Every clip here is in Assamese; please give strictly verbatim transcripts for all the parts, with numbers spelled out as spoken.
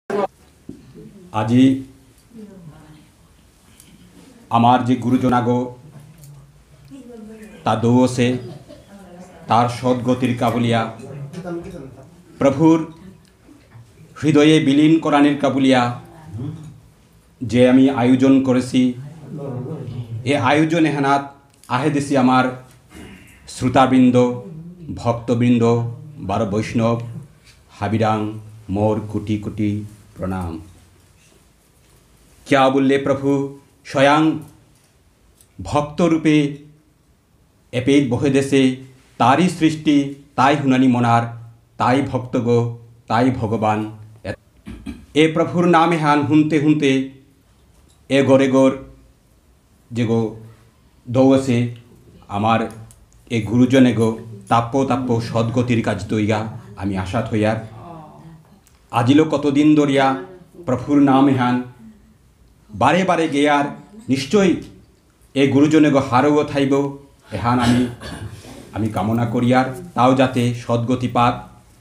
আজি আমার যে গুরুজনাগো তা দৌসে তার সদ্গতির কাবুলিয়া প্রভুর হৃদয়ে বিলীন করানির কাবুলিয়া যে আমি আয়োজন করেছি এ আয়োজন হেনাত আহে দিছি আমার শ্রোতাবৃন্দ ভক্তবৃন্দ বারো বৈষ্ণব হাবিরাং मोर कोटि कोटि प्रणाम। क्या बोले प्रभु स्वयं भक्त रूपे एपेद बहे देशे तारी सृष्टि ताई हुनानी मनार ताई भक्त गो ताई भगवान ए प्रभुर नामे हान हुनते हुनते ए गोरे गोर जे गो दौसे आमार ए गुरुजने गो ताप्पो ताप्पो सद्गतिर काज तैया आमी आशा थइयार आजिलो कतदिन दरिया प्रभुर नाम हान बारे बारे गेयार निश्चय ए गुरुजने गो हारो थाइब एहान आमी आमी कामना करियार ताओ जाते सद्गति पाक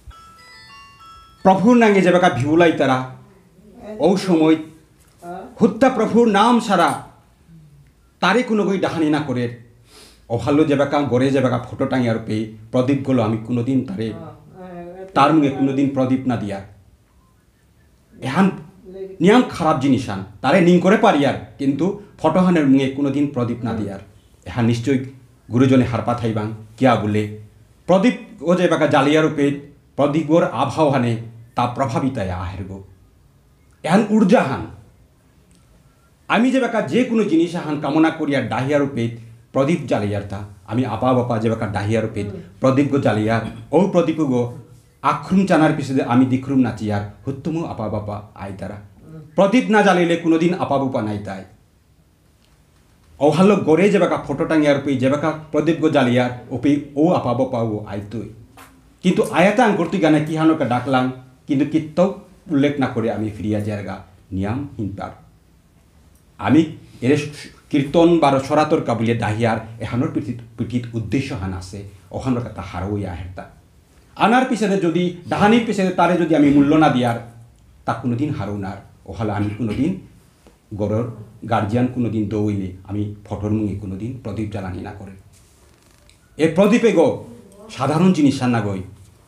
प्रभुर नांगे जेबाका भिउलाई तारा ओ समय हुत्ता प्रभुर नाम सारा तारे कोनो गई डाहानी ना करे ओहालो जेबाका गरे जेबाका फोटो टांगिया रूपे प्रदीप गुलो आमी कोनो दिन तारे तार मुगे कोनो दिन प्रदीप ना दिया एहान नियम खराब जिनिसान तारे निंग करे पारियार किन्तु फटोहानेर मुगे कोनो दिन प्रदीप ना दियार एहान निश्चय गुरुजने हारपा थाइबां क्या बोले प्रदीप ओ जेबाका जालिया रूपे प्रदीपोर आभावहाने ता प्रभावित आहेर गो एहान ऊर्जाहान आमी जेबाका जे कोनो जिनिस हान कामना करिया डाहिया रूपे प्रदीप जालियार ता आमी आपा बापा जेबाका डाहिया रूपे प्रदीप गो जालियार ओ प्रदीप गो आख्रुम चानार पिछे आमी दिख्रुम नाचियार हुत्तुमो आपा बापा आई तारा प्रदीप ना जालिले कोनो दिन आपा बापा नाई ताई ओहालो गरे जेबाका फोटो टांगिया रूपे जेबाका प्रदीप गो जालियार ओपे ओ आपा बापा ओ आईतोई किन्तु आयाता आंगुरती गाने किहानोका डाकलां किन्तु कित्तौ उल्लेख ना करे आमी फिरिया जारगा नियम हिंपार आमी एरे कीर्तन बारो सरातर काबुलिया दाहियार एहानोर पिठित पिठित उद्देश्य हान आछे ओहानोर कथा हारोया हेरता आनार पिछे जदि डाहानिर पिछे तारे जदि आमी मूल्य ना दियार ता कोनो दिन हारोनार ओहाले आमी कोनो दिन गरर गार्जियान कोनो दिन दौइले आमी फटोर मुगे कोनो दिन प्रदीप जालानी ना करे ए प्रदीपे गो साधारण जिनिस ना गई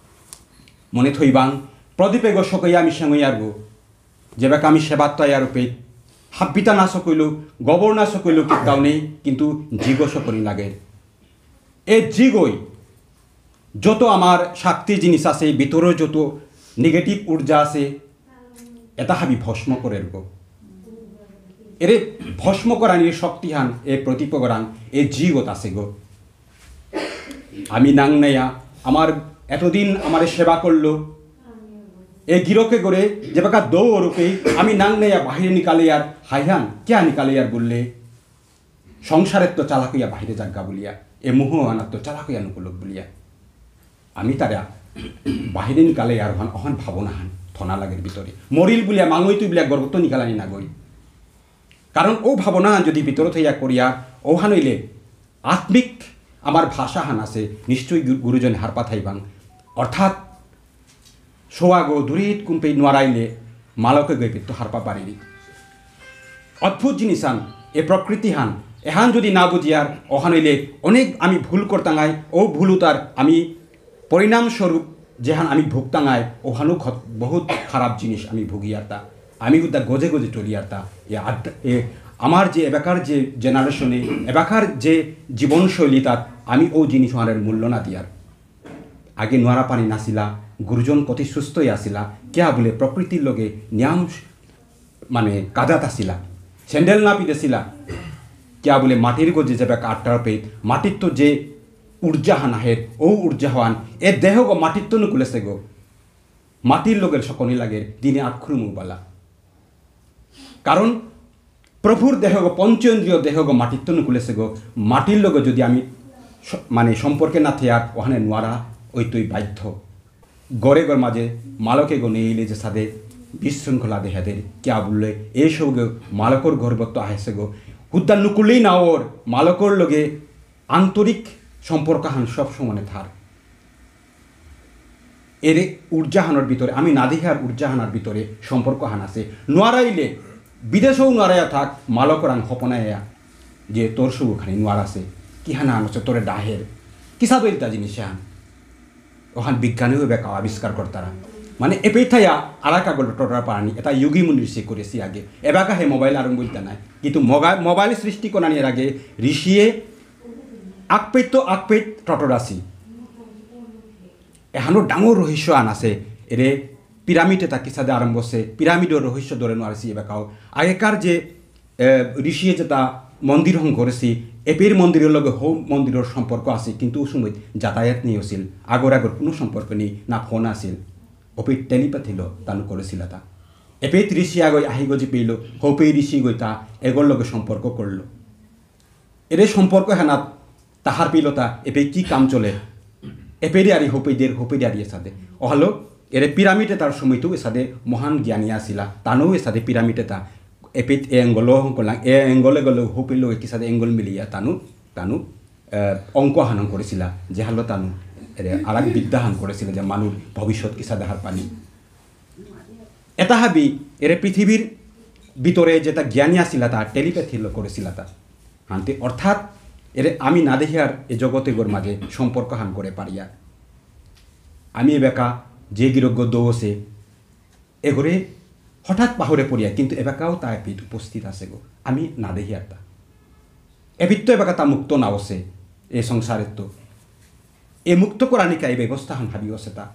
मने थइबां प्रदीपे गो सकैया आमी सेंगैयार गो जेबाका आमी सेबात तैयार रूपे हाब्बिता ना सकैलो गबर ना सकैलो किताव नेই किन्तु जिगो सकरी लागे ए जिगोई যত আমার শক্তি জিনিস আছে ভিতরে যত নেগেটিভ ঊর্জা আছে এটা হাবি ভস্ম করে গো এরে ভস্ম করানির শক্তিহান এ প্রতিপগরান এ জীবত আছে গো আমি নাং নেয়া আমার এতদিন আমারে সেবা করলো এ গিরকে করে যেবাকা দৌ রূপে আমি নাং নেয়া বাহিরে নিকালে আর হাইহান क्या নিকালে আর বললে সংসারের তো চালাকিয়া বাহিরে জায়গা বলিয়া এ মোহ আনার তো চালাকিয়া নুকুলক বলিয়া आमी तारा बाहिरे निकाले यार हन अहन भावना हान थना लागेर भितरे मरिल बुलिया मांगई तुई बुलिया गर्गत निकालानी ना गई कारण ओ भावना हान जदि भितर थैया करिया ओ हानइले आत्मिक आमार भाषा हान आछे निश्चय गुरुजन हारपा थाइबां अर्थात सोआगो दुरित कुम्पे नोराइले मालके गई तो हारपा पारिबि अद्भुत जिनिसान ए प्रकृति हान एहान जदि ना बुझियार ओहानइले अनेक आमी भूल करतांगाय ओ भूलुतार आमी परिणाम स्वरूप जेहान आमी भुगतांगाय ओहानो बहुत खराब जिनिस आमी भुगियारता आमी उदा गजे गजे चलियारता ए आमार जे एबाकार जे जेनारेशने एबाकार जे जीवनशैली तार आमी ओ जिनिस हारेर मूल्य ना दियार आगे नोरा पानी नासिला गुरुजन कति सुस्थई आसिला क्या बोले प्रकृतिर लगे नियम माने कादात आसिला सेंडेल ना पिदेसिला क्या बोले माटिर गजे जेबाक आट्टार पेट माटिर तो जे ऊर्जाहान आहे ओ ऊर्जाहान ए देह गो माटिर तो नुकुलेसे गो माटिर लोगेर सकनी लागे दिने आख्रुमु बाला कारण प्रभुर देह गो पंचेंद्रिय देह गो माटिर तो नुकुलेसे गो माटिर लोगे जदि आमी माने सम्पर्के ना थेयार ओहाने नोयारा ओई तोई बाध्य गरे गर माजे मालके गो नेइले जे सादे विशृंखला देहादेर क्या बोलले ए सब गो मालकर गर्भत्व आहेसे गो हुद्दा नुकुलेई ना ओर मालकर लोगे आंतरिक सम्पर्क हान सब समय थार এর উর্জাহানোর ভিতরে আমি নাদিহার উর্জাহানার ভিতরে সম্পর্ক হান আছে নোয়ারাইলে বিদেশেও নোয়ারাইয়া থাক মালকরাং হপনাইয়া যে তোর সুখানি নোয়ার আছে কি হানা আন হচ্ছে তোরে ডাহের কিসা বলতা জিনিস হান ওখান বিজ্ঞানীও বেকা আবিষ্কার করতারা মানে এপেই থাইয়া আলাকা গল্প টোটার পারানি এটা ইয়োগী মুনির সে করেছি আগে এবাকা হে মোবাইল আর বলতে নাই কিন্তু মোবাইল সৃষ্টি করানির আগে ঋষিয়ে আকপেত তো আকপেত টটরাসি এখানো ডাঙর রহস্য আন আছে এরে পিরামিডে তাকি সাদে আরম্ভ হচ্ছে পিরামিডের রহস্য ধরে নোয়ারছি এবাকাও আগেকার যে ঋষিয়ে যেটা মন্দির হং করেছি এপের মন্দিরের লগে হোম মন্দিরের সম্পর্ক আছে কিন্তু ওই সময় যাতায়াত নিয়ে আসিল আগর আগর কোনো সম্পর্ক নেই না ফোন আসিল ওপে টেলিপ্যাথিল তানু করেছিল তা এপে ঋষি আগই আহিগ যে পেইল হোপে ঋষি গই তা এগর লগে সম্পর্ক করলো এর সম্পর্ক হেনাত তাহার পেইল তা এপে কি কাম চলে এপেরি আরি হোপেদের হোপেরি আরি সাদে অহলো এর পিরামিডে তার সময়তো সাদে মহান জ্ঞানী আসিলা তানো সাদে পিরামিডে তা এপে এঙ্গল করলাম এ এঙ্গলে গেল হোপেল কি সাদে এঙ্গল মিলিয়া তানু তানু অঙ্ক হানন করেছিল যে হালো তানু এর আর এক বিদ্যা হান করেছিল যে মানুষ ভবিষ্যৎ কিসা দেখার পানি এটা হাবি এর পৃথিবীর ভিতরে যেটা জ্ঞানী আসিলা তা টেলিপ্যাথিল করেছিল তা হানতে অর্থাৎ এর আমি না দেখিয়ার এ জগতে গোর মাঝে সম্পর্ক হান করে পারিয়া আমি এবেকা যে গিরজ্ঞ দোষে এগরে হঠাৎ পাহরে পড়িয়া কিন্তু এবেকাও তা এপিত উপস্থিত আছে গো আমি না দেখিয়ার তা এপিত তো এবেকা তা মুক্ত না বসে এ সংসারের তো এ মুক্ত করানিকা এই ব্যবস্থা হান ভাবি আছে তা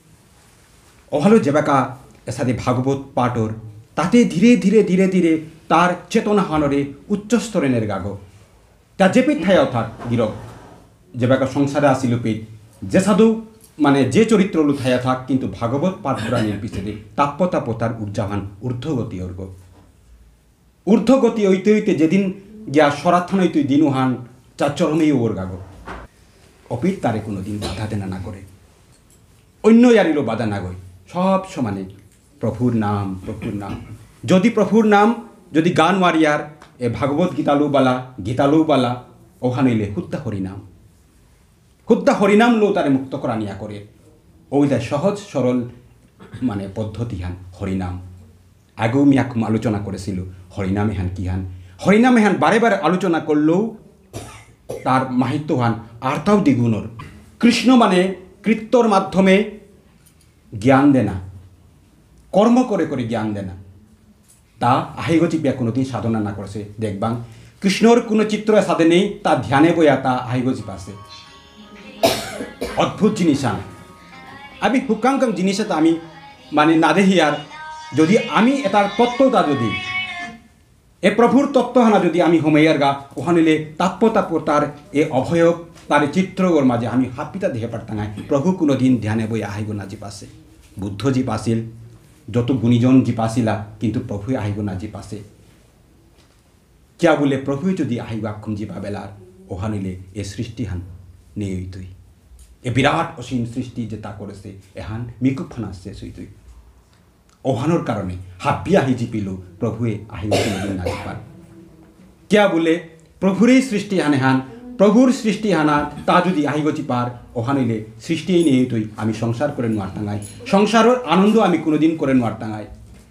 অহলো যেবেকা এসাদে ভাগবত পাঠর তাতে ধীরে ধীরে ধীরে ধীরে তার চেতনা হানরে উচ্চস্তরের গাগো তা যে পিঠ থাইয়াও থাক গিরক যেবেকা সংসারে আসিল পিঠ যে সাধু মানে যে চরিত্র লুথাইয়া থাক কিন্তু ভাগবত পাঠ পুরাণের পিছনে তাপ্য তাপ্য তার উর্জাহান ঊর্ধ্বগতি অর্গ ঊর্ধ্বগতি হইতে হইতে যেদিন গিয়া সরাথান হইতে দিনুহান চার চরমেই ওর গাগো অপিত তারে কোনো দিন বাধা দেনা না করে অন্য ইয়ারিরও বাধা না গই সব সমানে প্রভুর নাম প্রভুর নাম যদি প্রভুর নাম যদি গান মারিয়ার এ ভাগবত গীতালু বালা গীতালু বালা ওহানইলে হুদ্দা হরিনাম হুদ্দা হরিনাম লো তারে মুক্ত করা নিয়া করে ওইটা সহজ সরল মানে পদ্ধতি হান হরিনাম আগেও আমি এক আলোচনা করেছিল হরিনামে হান কি হান হরিনামে হান বারে বারে আলোচনা করলেও তার মাহিত্য হান আর তাও দ্বিগুণর কৃষ্ণ মানে কৃত্যর মাধ্যমে জ্ঞান দেনা কর্ম করে করে জ্ঞান দেনা তা আহিগচিপিয়া কোনোদিন সাধনা না করেছে দেখবাং কৃষ্ণর কোনো চিত্র সাধে নেই তা ধ্যানে বইয়া তা আহিগচিপ আছে অদ্ভুত জিনিস আন আমি হুকাঙ্কাং জিনিস আমি মানে না দেখি আর যদি আমি এটার তত্ত্বটা যদি এ প্রভুর তত্ত্বহানা যদি আমি হোমাইয়ার গা ওখানে তাপ্য তাপ্য তার এ অভয়ব তার চিত্রগর মাঝে আমি হাপিতা দেখে পারতাম প্রভু কোনো দিন ধ্যানে বই আহিব না জীব আসে বুদ্ধ জীব আসিল যত গুণীজন জীব আসিলা কিন্তু প্রভু আহিব না জীব আসে কিয়া বলে প্রভু যদি আহিব আক্ষম জীবা বেলার ওখানে এ সৃষ্টিহান নেই তুই এ বিরাট অসীম সৃষ্টি যে তা করেছে এহান মিকুপ ফানাচ্ছে সুই তুই ওহানোর কারণে হাবিয়া হিজি পিল প্রভুয়ে আহিব কোনোদিন না জীপার কিয়া বলে প্রভুরই সৃষ্টি হানে হান প্রভুর সৃষ্টি হানা তা যদি আহিগচি পার ওহানইলে সৃষ্টিই নেই তুই আমি সংসার করে নোয়ার টাঙাই সংসারের আনন্দ আমি কোনোদিন করে নোয়ার টাঙাই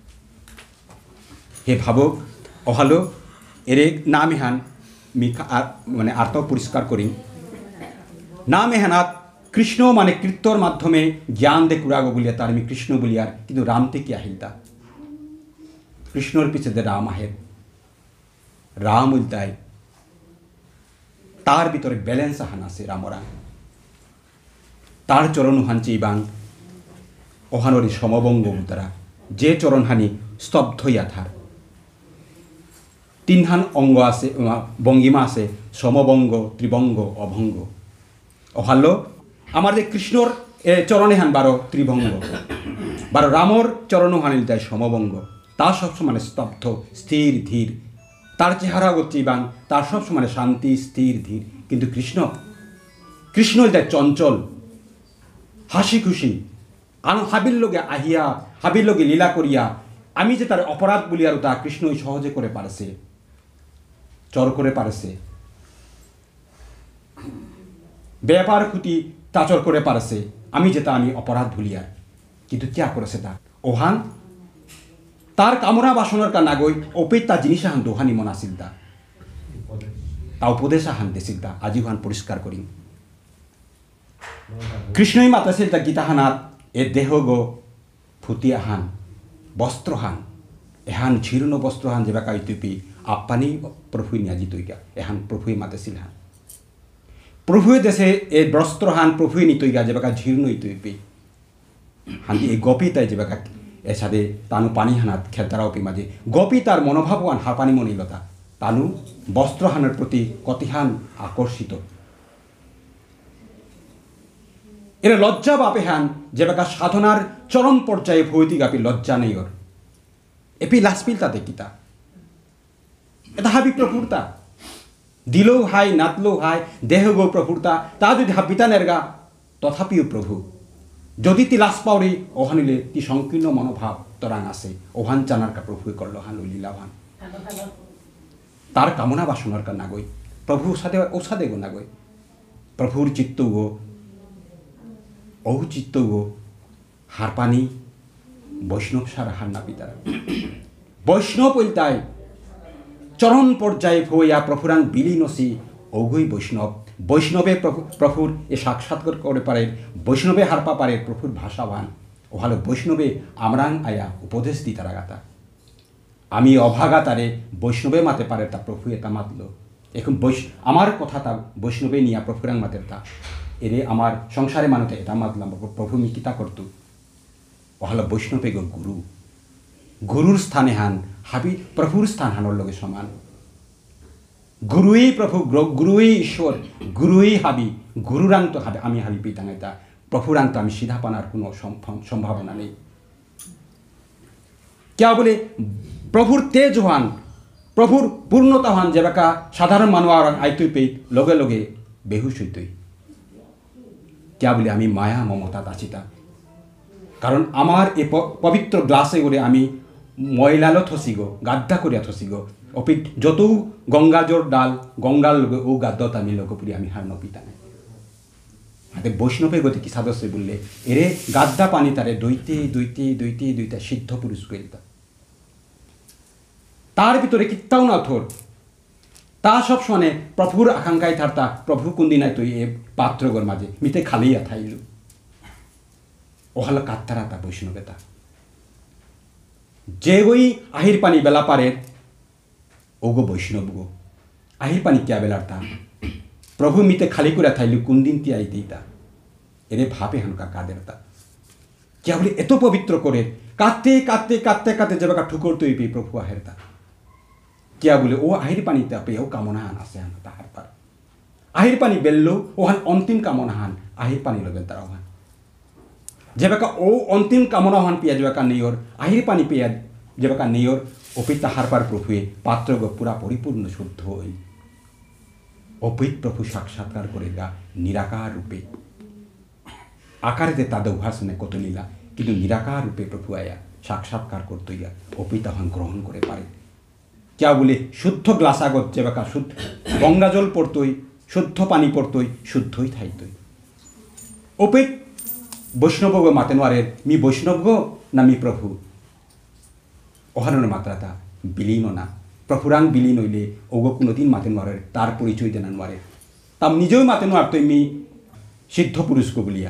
হে ভাবক অহালো এরে নাম এহান মিখা মানে আর্ত পরিষ্কার করি নাম এহানাত কৃষ্ণ মানে কীর্তর মাধ্যমে জ্ঞান দে কুড়াগো বলিয়া তার আমি কৃষ্ণ বলিয়ার কিন্তু রাম থেকে আহিলতা কৃষ্ণর পিছনে রাম আহের রাম উল্টায় তার ভিতরে ব্যালেন্স হান আছে রামরা তার চরণ হানছি বাং ওহানরি সমবঙ্গ দ্বারা যে চরণহানি স্তব্ধ ইয়াথার তিনহান অঙ্গ আছে ভঙ্গিমা আছে সমবঙ্গ ত্রিবঙ্গ অভঙ্গ ওহালো আমাদের কৃষ্ণর চরণে হান বারো ত্রিভঙ্গ বারো রামর চরণ হানিল দেয় সমবঙ্গ তা সবসময় স্তব্ধ স্থির ধীর তার চেহারা গতিবান তার সবসময় শান্তি স্থির ধীর কিন্তু কৃষ্ণ কৃষ্ণ দেয় চঞ্চল হাসি খুশি আন হাবির লোকে আহিয়া হাবির লোকে লীলা করিয়া আমি যে তার অপরাধ বলিয়ারও তা কৃষ্ণই সহজে করে পারছে চর করে পারছে ব্যাপার খুঁটি তাচর করে পারছে আমি যেটা আমি অপরাধ ভুলিয়ার কিন্তু কিয়া করেছে তা ওহান তার কামনা বাসনার কা নাগই ওপে তা জিনিস হান দোহানি মন আসিল তা তা উপদেশ হান দেছিল তা আজি হান পরিষ্কার করি কৃষ্ণই মাতাছিল তা গীতাহানাত এ দেহ গো ফুতিয়া হান বস্ত্রহান এহান ঝীর্ণ বস্ত্রহান যেবা কাই তুপি আপানি প্রভুই নিয়াজি তৈগা এহান প্রভুই মাতাছিল হান প্রভুয়ে দেশে এ বস্ত্রহান প্রভুই নিতৈগা যেবা ঝীর্ণ ইতুপি হান্তি এই গপি তাই যেবা এর সাথে তানু পানি হানাত খেতারা অপি মাঝে গপি তার মনোভাবওয়ান হাপানি মনিলতা তানু বস্ত্রহানের প্রতি কতিহান আকর্ষিত এরা লজ্জা বাপে হান যেবাকা সাধনার চরম পর্যায়ে ভৌতিক আপি লজ্জা নেই ওর এপি লাসপিল তাতে কিতা এটা হাবি প্রভুরতা দিলেও হাই নাতলেও হাই দেহ গো প্রভুরতা তা যদি হাবিতা নেরগা তথাপিও প্রভু যদি তি লাস পাওরি ওহানিলে তি সংকীর্ণ মনোভাব তরাং আছে ওহান চানার কা প্রভু করলো হান লীলাভান তার কামনা বাসনার কা নাগই প্রভু সাথে ওসাদে গো নাগই প্রভুর চিত্ত গো ঔ চিত্ত গো হারপানি বৈষ্ণব সারা হার না পিতার বৈষ্ণব ওইতাই চরণ পর্যায়ে ভইয়া প্রভুরাং বিলীনসি ঔগই বৈষ্ণব বৈষ্ণবে প্রভু প্রভুর এ সাক্ষাৎকার করে পারে বৈষ্ণবে হারপা পারে প্রভুর ভাষাবান ও হলো বৈষ্ণবে আমরাং আয়া উপদেশ দি তারা গাতা আমি অভাগা তারে বৈষ্ণবে মাতে পারে তা প্রভু এটা মাতল এখন বৈশ আমার কথা তা বৈষ্ণবে নিয়া প্রভুরাং মাতের তা এরে আমার সংসারে মানতে এটা মাতলাম প্রভু মি কিতা করতু ও হলো বৈষ্ণবে গো গুরু গুরুর স্থানে হান হাবি প্রভুর স্থান হানোর লগে সমান গুরুই প্রভু গুরুই ঈশ্বর গুরুই হাবি গুরুরাং তো হাবি আমি হাবি পিতাঙ্গাইতা প্রভুরাং তো আমি সিধা পানার কোনো সম্ভাবনা নেই क्या बोले प्रभुर तेज हान प्रभुर पूर्णता हान जेबाका साधारण मानवार आयतुई पे लगे लगे बेहुश हইতই क्या बोले आमी माया ममता दाचिता कारण आमार ए पवित्र ग्लासे करे आमी मयलालो थसिगो गाद्दा करिया थसिगो अपित जतो गंगाजोर डाल गंगार लगे ओ गाद्दत आमी लोकपुरी आमी हार नपिता ना हाते বৈষ্ণবে গতি কি সাদস্য বললে এরে গাদ্দা পানি তারে দইতে দইতে দইতে দইতে সিদ্ধ পুরুষ কইতা তার ভিতরে কিত্তাও না থর তা সব শুনে প্রভুর আকাঙ্ক্ষায় থারতা প্রভু কুন্দিনাই তুই এ পাত্রগর মাঝে মিতে খালিয়া থাইলু ওহাল কাত্তারা তা বৈষ্ণবেতা যে ওই আহির পানি বেলা পারে ওগো বৈষ্ণব গো আহির পানি কিয়া বেলার তা प्रभु मिते खाली করে থাইলু কোন দিন তি আই দিতা এরে ভাবে হানকা কাদেরতা क्या बोले এত পবিত্র করে কাতে কাতে কাতে কাতে যেবাকা ঠুকর তুই পে প্রভু আহেরতা क्या बोले ও আহির পানিতে পে ও কামনা হান আছে হান তাহার পার আহির পানি বেললো ওহান অন্তিম কামনা হান আহির পানি লবেন তারা ওহান যেবাকা ও অন্তিম কামনা হান পিয়া যেবাকা নেয়র আহির পানি পিয়া যেবাকা নেয়র ওপে তাহার পার প্রভুয়ে পাত্র পুরা পরিপূর্ণ শুদ্ধ হই অপিত প্রভু সাক্ষাৎকার করেগা নিরাকার রূপে আকারে দে তাদের উপাসনে কত লীলা কিন্তু নিরাকার রূপে প্রভু আয়া সাক্ষাৎকার করতই গা অপিত তখন গ্রহণ করে পারে क्या बोले शुद्ध ग्लासागत जेबाका शुद्ध गंगा जल पड़तई शुद्ध पानी पड़तई शुद्धई थाइतई अपित वैष्णव गो माते नारे मी वैष्णव गो ना मी प्रभु ओहानर मात्राता बिलीन ना प्रभुरां बिलीन हইলে ओगो कोनोदिन माते नारे तार परिचय देना नारे ताम निजेও माते नारतই मी सिद्ध पुरुष को बलिया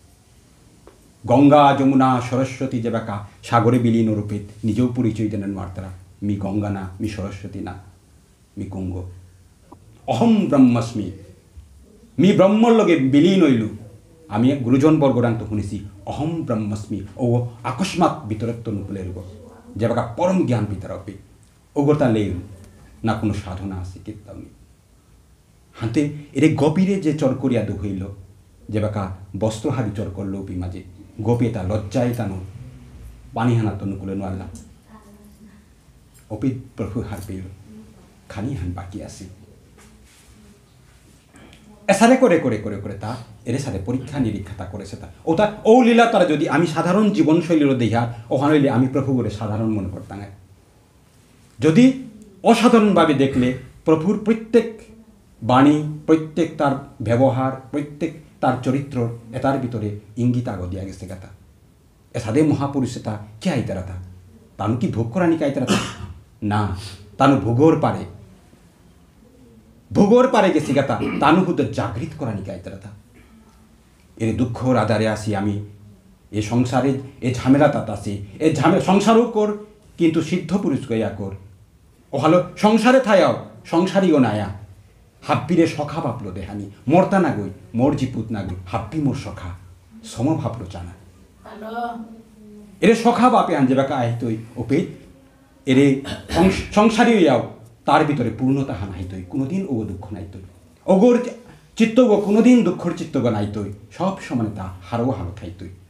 गंगा यमुना सरस्वती जेबाका सागरे बिलीन रूपे निजेও परिचय देना नारतारा मी गंगा ना मी सरस्वती ना मी कुंगो अहम ब्रह्मस्मि मी ब्रह्मर लगे बिलीन हইলু আমি গুরুজন বর্গরাং তো শুনিছি অহম ব্রহ্মস্মি ও আকস্মাত বিতরত্ব নুপুলে রূপ যেবাকা পরম জ্ঞান বিতরপে ওগতা লেই না কোনো সাধনা আছে কিত্তামি হাতে এরে গপিরে যে চর করিয়া দু হইল যেবাকা বস্ত্রহারি চর করলো পি মাঝে গোপে তা লজ্জায় তানো পানি হানা তো নুকুলে নোয়াল্লা অপিত প্রভু হার পেল খানি হান বাকি আছে এসারে করে করে করে করে তা এর সাথে পরীক্ষা নিরীক্ষা তা করেছে তা ওটা ও লীলা তারা যদি আমি সাধারণ জীবনশৈলীর দেহা ওখানে হইলে আমি প্রভু করে সাধারণ মনে করতাম যদি অসাধারণভাবে দেখলে প্রভুর প্রত্যেক বাণী প্রত্যেক তার ব্যবহার প্রত্যেক তার চরিত্র এটার ভিতরে ইঙ্গিত আগ দিয়া গেছে কথা এ সাদে মহাপুরুষ এটা কে আইতারা তা তানু কি ভোগ করা নিকে আইতারা তা না তানু ভোগর পারে ভোগর পারে গেছি কথা তানু হুদ জাগৃত করা নিকে আইতারা তা এর দুঃখর আধারে আসি আমি এ সংসারে এ ঝামেলা তাত আসি এ ঝামেলা সংসারও কর কিন্তু সিদ্ধ পুরুষ গইয়া কর ও হলো সংসারে থায়াও সংসারীও নায়া হাব্বিরে সখা ভাবলো দেহানি মরতা না গই মোর জিপুত না গই হাব্বি মোর সখা সম ভাবলো জানা এরে সখা বাপে আনজে বাকা আহিতই ওপে এরে সংসারী হইয়াও তার ভিতরে পূর্ণতা হানাইতই কোনোদিন ও দুঃখ নাইতই অগর চিত্তগ কোনোদিন দুঃখর চিত্তগ নাইতই সব সমানে তা হারো হারো খাইতই